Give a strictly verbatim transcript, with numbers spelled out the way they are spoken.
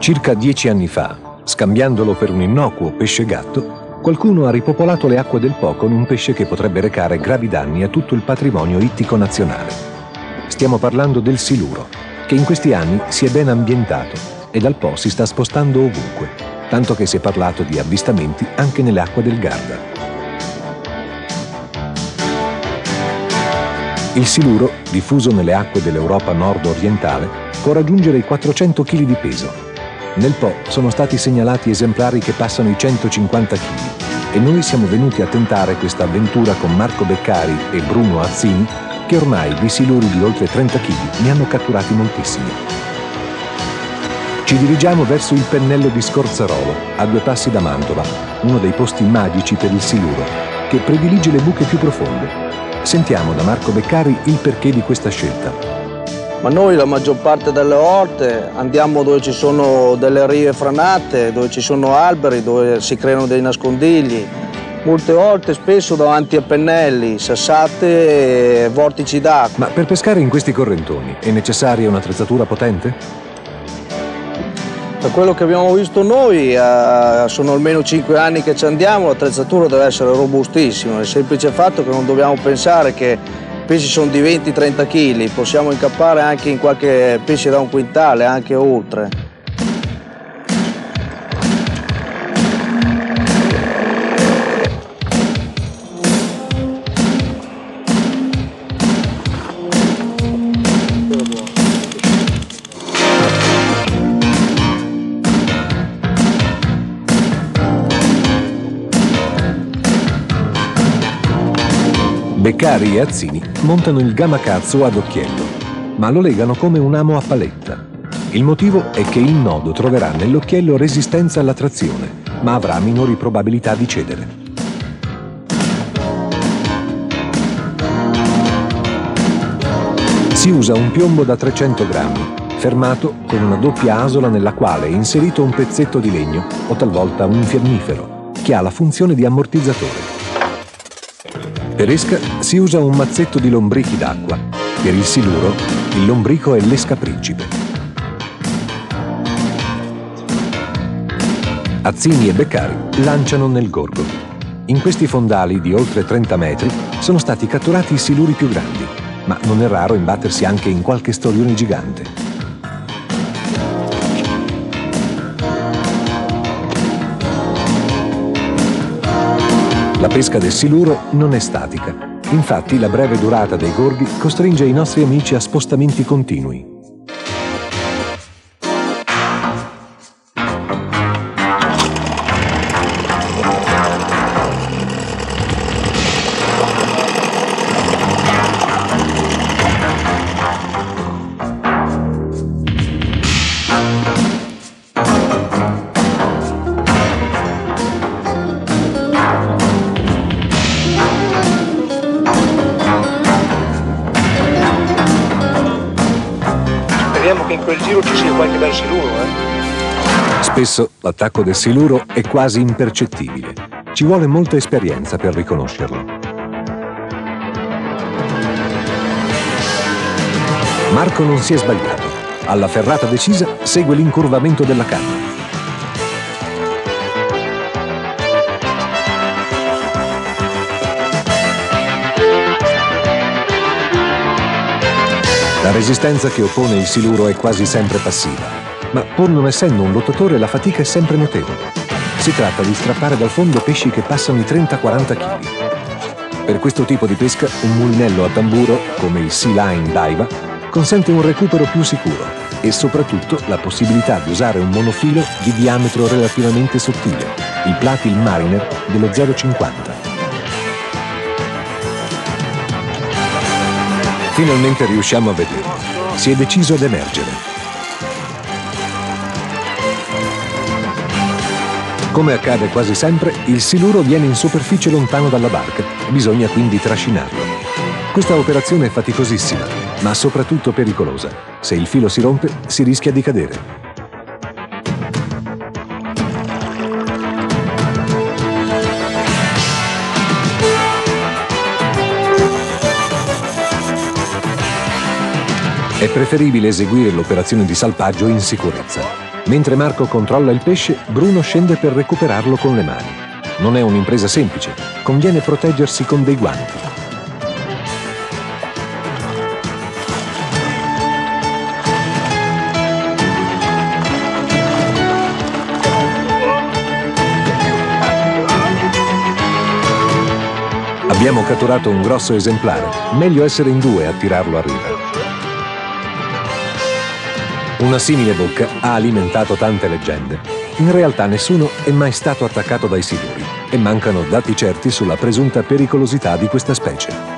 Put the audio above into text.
Circa dieci anni fa, scambiandolo per un innocuo pesce gatto, qualcuno ha ripopolato le acque del Po con un pesce che potrebbe recare gravi danni a tutto il patrimonio ittico nazionale. Stiamo parlando del siluro, che in questi anni si è ben ambientato e dal Po si sta spostando ovunque, tanto che si è parlato di avvistamenti anche nelle acque del Garda. Il siluro, diffuso nelle acque dell'Europa nord-orientale, può raggiungere i quattrocento chili di peso. Nel Po sono stati segnalati esemplari che passano i centocinquanta chili e noi siamo venuti a tentare questa avventura con Marco Beccari e Bruno Azzini, che ormai di siluri di oltre trenta chili ne hanno catturati moltissimi. Ci dirigiamo verso il Pennello di Scorzarolo, a due passi da Mantova, uno dei posti magici per il siluro, che predilige le buche più profonde. Sentiamo da Marco Beccari il perché di questa scelta. Ma noi la maggior parte delle volte andiamo dove ci sono delle rive franate, dove ci sono alberi, dove si creano dei nascondigli. Molte volte, spesso davanti a pennelli, sassate e vortici d'acqua. Ma per pescare in questi correntoni è necessaria un'attrezzatura potente? Da quello che abbiamo visto noi, eh, sono almeno cinque anni che ci andiamo, l'attrezzatura deve essere robustissima. Il semplice fatto che non dobbiamo pensare che pesci sono di venti trenta chili, possiamo incappare anche in qualche pesce da un quintale, anche oltre. Beccari e Azzini montano il Gamakatsu ad occhiello, ma lo legano come un amo a paletta. Il motivo è che il nodo troverà nell'occhiello resistenza alla trazione, ma avrà minori probabilità di cedere. Si usa un piombo da trecento grammi, fermato con una doppia asola nella quale è inserito un pezzetto di legno o talvolta un infiammifero, che ha la funzione di ammortizzatore. Per esca si usa un mazzetto di lombrichi d'acqua. Per il siluro, il lombrico è l'esca principe. Azzini e Beccari lanciano nel gorgo. In questi fondali di oltre trenta metri sono stati catturati i siluri più grandi, ma non è raro imbattersi anche in qualche storione gigante. La pesca del siluro non è statica. Infatti, la breve durata dei gorghi costringe i nostri amici a spostamenti continui. Speriamo che in quel giro ci sia qualche bel siluro, eh? Spesso l'attacco del siluro è quasi impercettibile. Ci vuole molta esperienza per riconoscerlo. Marco non si è sbagliato. Alla ferrata decisa segue l'incurvamento della canna. La resistenza che oppone il siluro è quasi sempre passiva, ma pur non essendo un lottatore la fatica è sempre notevole. Si tratta di strappare dal fondo pesci che passano i trenta quaranta chili. Per questo tipo di pesca un mulinello a tamburo, come il Sea Line Daiwa, consente un recupero più sicuro e soprattutto la possibilità di usare un monofilo di diametro relativamente sottile, il Platil Mariner dello zero virgola cinquanta. Finalmente riusciamo a vederlo. Si è deciso ad emergere. Come accade quasi sempre, il siluro viene in superficie lontano dalla barca e bisogna quindi trascinarlo. Questa operazione è faticosissima, ma soprattutto pericolosa. Se il filo si rompe, si rischia di cadere. È preferibile eseguire l'operazione di salpaggio in sicurezza. Mentre Marco controlla il pesce, Bruno scende per recuperarlo con le mani. Non è un'impresa semplice, conviene proteggersi con dei guanti. Abbiamo catturato un grosso esemplare, meglio essere in due a tirarlo a riva. Una simile bocca ha alimentato tante leggende. In realtà nessuno è mai stato attaccato dai siluri e mancano dati certi sulla presunta pericolosità di questa specie.